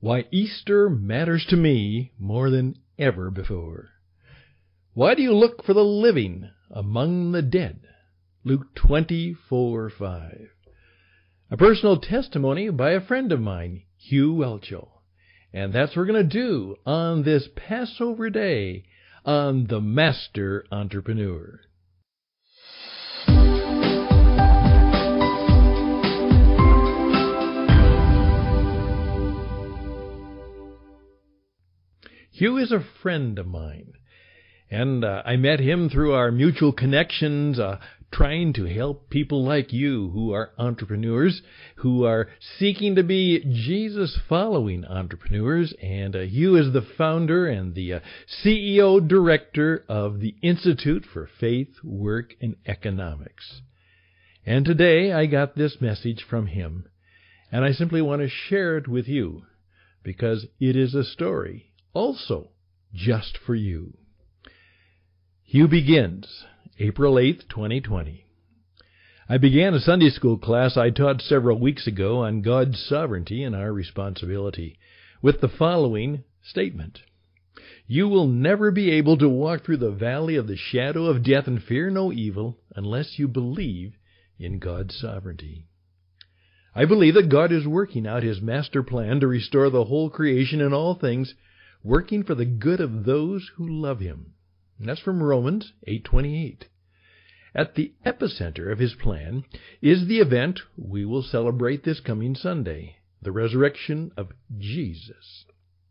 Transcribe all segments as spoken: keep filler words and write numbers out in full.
Why Easter matters to me more than ever before. Why do you look for the living among the dead? Luke twenty-four five. A personal testimony by a friend of mine, Hugh. And that's what we're going to do on this Passover day on The Master Entrepreneur. Hugh is a friend of mine, and uh, I met him through our mutual connections, uh, trying to help people like you who are entrepreneurs, who are seeking to be Jesus-following entrepreneurs. And uh, Hugh is the founder and the uh, C E O director of the Institute for Faith, Work, and Economics. And today I got this message from him, and I simply want to share it with you because it is a story also just for you. Hugh begins April eighth, twenty twenty. I began a Sunday school class I taught several weeks ago on God's sovereignty and our responsibility with the following statement. You will never be able to walk through the valley of the shadow of death and fear no evil unless you believe in God's sovereignty. I believe that God is working out His master plan to restore the whole creation and all things, working for the good of those who love Him. And that's from Romans eight twenty-eight. At the epicenter of His plan is the event we will celebrate this coming Sunday, the resurrection of Jesus.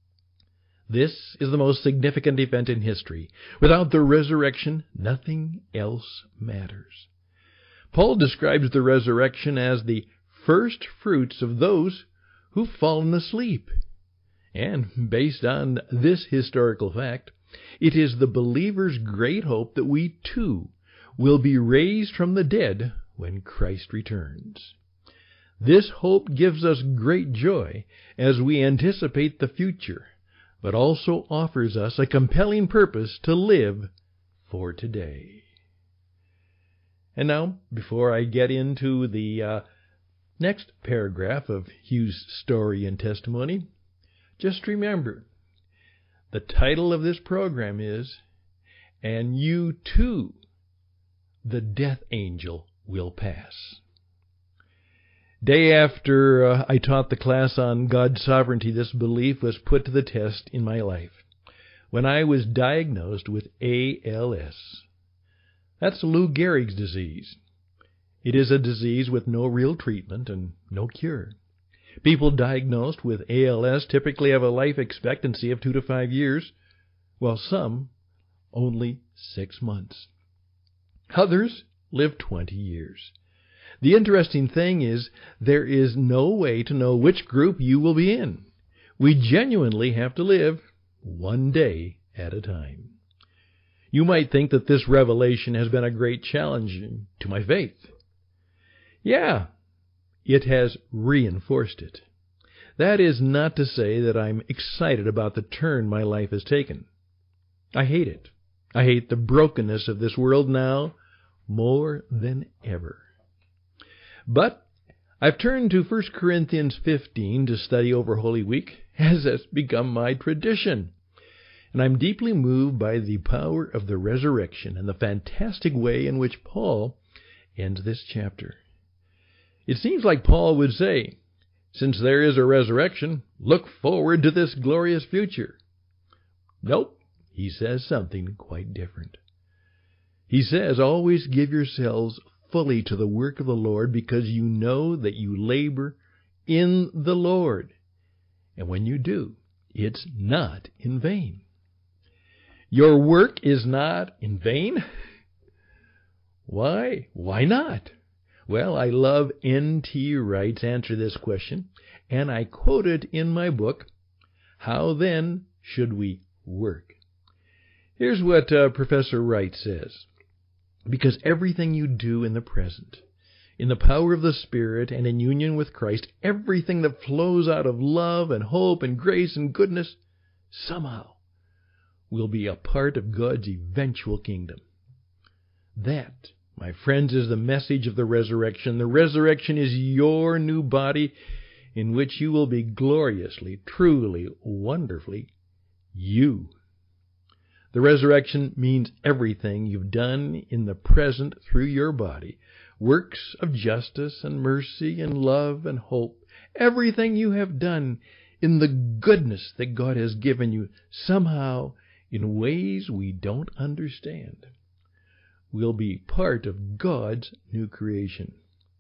This is the most significant event in history. Without the resurrection, nothing else matters. Paul describes the resurrection as the first fruits of those who've fallen asleep. And based on this historical fact, it is the believer's great hope that we too will be raised from the dead when Christ returns. This hope gives us great joy as we anticipate the future, but also offers us a compelling purpose to live for today. And now, before I get into the uh, next paragraph of Hugh's story and testimony, just remember, the title of this program is, And You Too, the Death Angel Will Pass. Day after uh, I taught the class on God's sovereignty, this belief was put to the test in my life when I was diagnosed with A L S. That's Lou Gehrig's disease. It is a disease with no real treatment and no cure. People diagnosed with A L S typically have a life expectancy of two to five years, while some only six months. Others live twenty years. The interesting thing is there is no way to know which group you will be in. We genuinely have to live one day at a time. You might think that this revelation has been a great challenge to my faith. Yeah, it has reinforced it. That is not to say that I'm excited about the turn my life has taken. I hate it. I hate the brokenness of this world now more than ever. But I've turned to First Corinthians fifteen to study over Holy Week, as has become my tradition. And I'm deeply moved by the power of the resurrection and the fantastic way in which Paul ends this chapter. It seems like Paul would say, since there is a resurrection, look forward to this glorious future. Nope, he says something quite different. He says, always give yourselves fully to the work of the Lord, because you know that you labor in the Lord. And when you do, it's not in vain. Your work is not in vain? Why? Why not? Well, I love N T Wright's answer to this question, and I quote it in my book, How Then Should We Work? Here's what uh, Professor Wright says. Because everything you do in the present, in the power of the Spirit and in union with Christ, everything that flows out of love and hope and grace and goodness, somehow will be a part of God's eventual kingdom. That, my friends, is the message of the resurrection. The resurrection is your new body, in which you will be gloriously, truly, wonderfully you. The resurrection means everything you've done in the present through your body, works of justice and mercy and love and hope, everything you have done in the goodness that God has given you, somehow in ways we don't understand, will be part of God's new creation.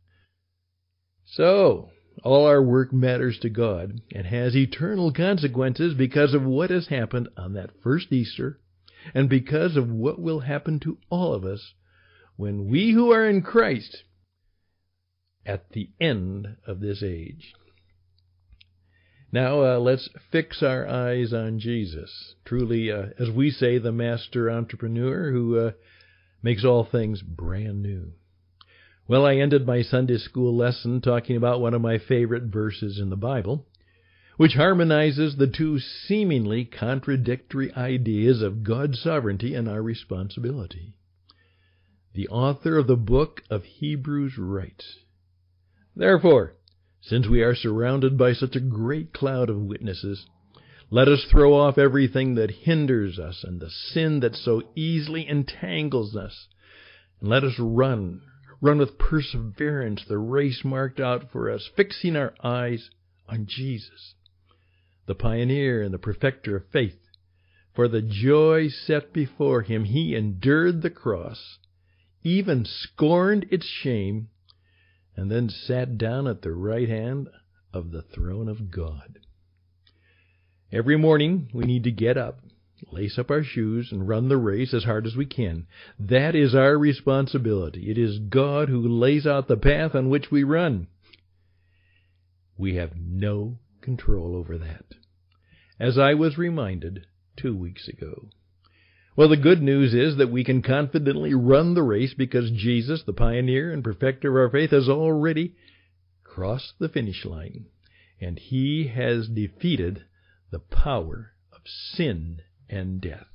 So, all our work matters to God and has eternal consequences because of what has happened on that first Easter and because of what will happen to all of us when we who are in Christ at the end of this age. Now, uh, let's fix our eyes on Jesus, truly, uh, as we say, the master entrepreneur who uh, makes all things brand new. Well, I ended my Sunday school lesson talking about one of my favorite verses in the Bible, which harmonizes the two seemingly contradictory ideas of God's sovereignty and our responsibility. The author of the book of Hebrews writes, "Therefore, since we are surrounded by such a great cloud of witnesses, let us throw off everything that hinders us and the sin that so easily entangles us, and let us run, run with perseverance the race marked out for us, fixing our eyes on Jesus, the pioneer and the perfecter of faith. For the joy set before him, he endured the cross, even scorned its shame, and then sat down at the right hand of the throne of God." Every morning we need to get up, lace up our shoes, and run the race as hard as we can. That is our responsibility. It is God who lays out the path on which we run. We have no control over that, as I was reminded two weeks ago. Well, the good news is that we can confidently run the race because Jesus, the pioneer and perfecter of our faith, has already crossed the finish line, and he has defeated the power of sin and death.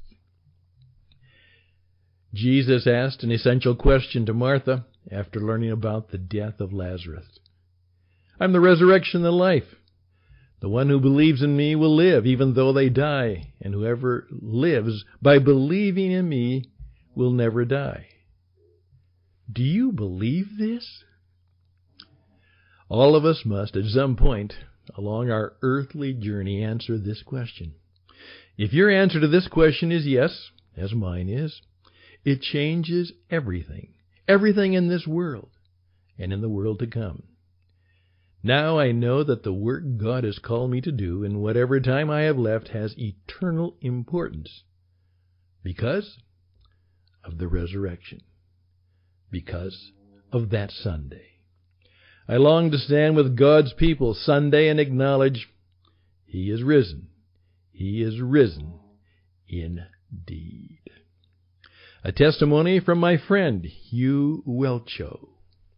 Jesus asked an essential question to Martha after learning about the death of Lazarus. "I'm the resurrection and the life. The one who believes in me will live, even though they die, and whoever lives by believing in me will never die." Do you believe this? All of us must, at some point along our earthly journey, answer this question. If your answer to this question is yes, as mine is, it changes everything, everything in this world and in the world to come. Now I know that the work God has called me to do in whatever time I have left has eternal importance because of the resurrection, because of that Sunday. I long to stand with God's people Sunday and acknowledge He is risen. He is risen indeed. A testimony from my friend Hugh Welcho.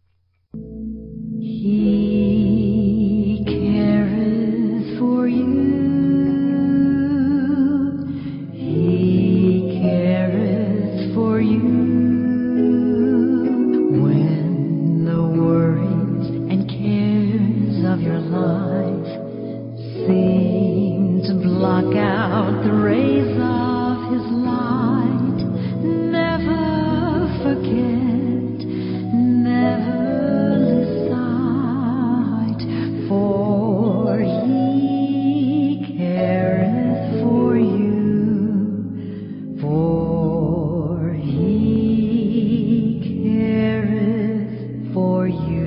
He careth for you. He careth for you. When the worries and cares of your life seem to block out the rays of His light, never forget, never lose sight, for He careth for you, for He careth for you.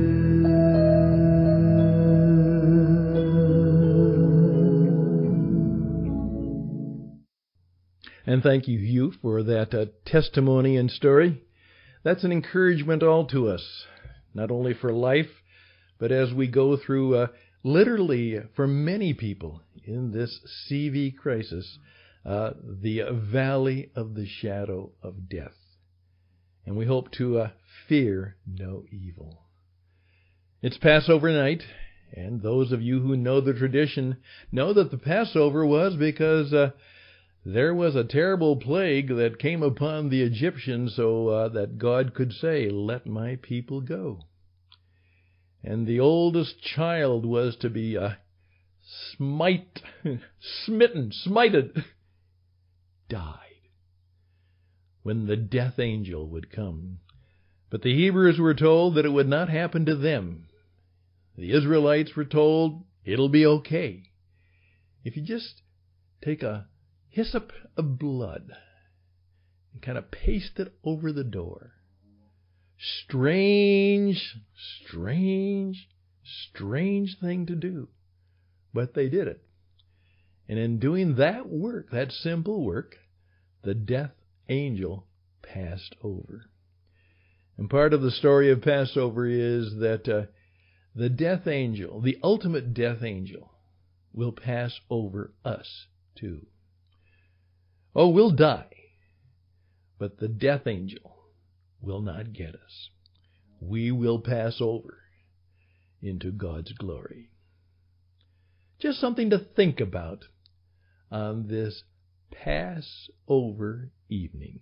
And thank you, Hugh, for that uh, testimony and story. That's an encouragement all to us, not only for life, but as we go through, uh, literally, for many people in this C V crisis, uh, the valley of the shadow of death. And we hope to uh, fear no evil. It's Passover night, and those of you who know the tradition know that the Passover was because uh, there was a terrible plague that came upon the Egyptians so uh, that God could say, "Let my people go." and the oldest child was to be uh, smite, smitten, smited, died when the death angel would come. But the Hebrews were told that it would not happen to them. The Israelites were told it'll be okay. If you just take a hyssop of blood and kind of paste it over the door. Strange, strange, strange thing to do. But they did it. And in doing that work, that simple work, the death angel passed over. And part of the story of Passover is that uh, the death angel, the ultimate death angel, will pass over us too. Oh, we'll die, but the death angel will not get us. We will pass over into God's glory. Just something to think about on this Passover evening.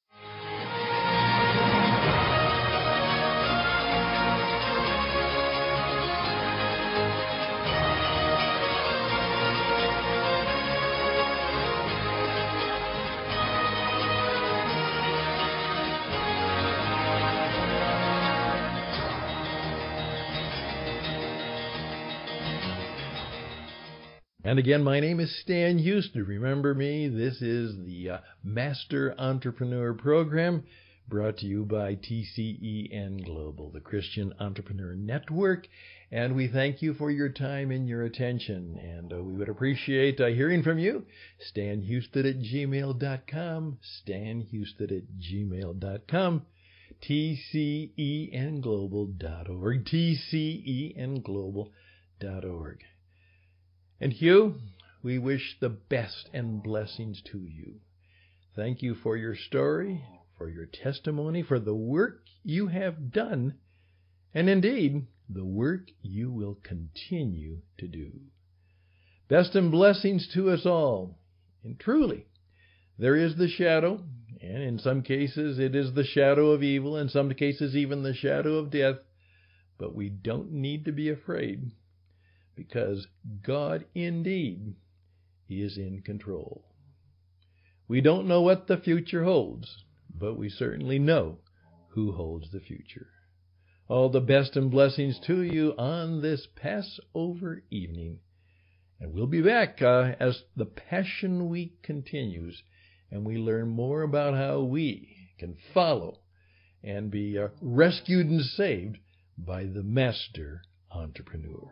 And again, my name is Stan Houston. Remember me, this is the uh, Master Entrepreneur Program brought to you by T C E N Global, the Christian Entrepreneur Network. And we thank you for your time and your attention. And uh, we would appreciate uh, hearing from you. Stan Houston at gmail dot com, Stan Houston at gmail dot com, T C E N global dot org, T C E N global dot org. And Hugh, we wish the best and blessings to you. Thank you for your story, for your testimony, for the work you have done, and indeed, the work you will continue to do. Best and blessings to us all. And truly, there is the shadow, and in some cases it is the shadow of evil, in some cases even the shadow of death, but we don't need to be afraid, because God indeed is in control. We don't know what the future holds, but we certainly know who holds the future. All the best and blessings to you on this Passover evening. And we'll be back uh, as the Passion Week continues, and we learn more about how we can follow and be uh, rescued and saved by the Master Entrepreneur.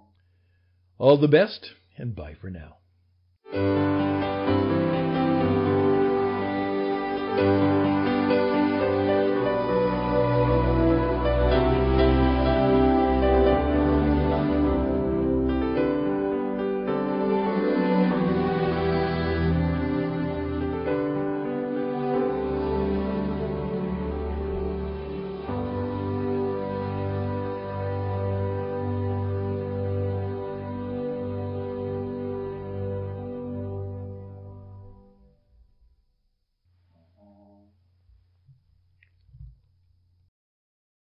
All the best, and bye for now.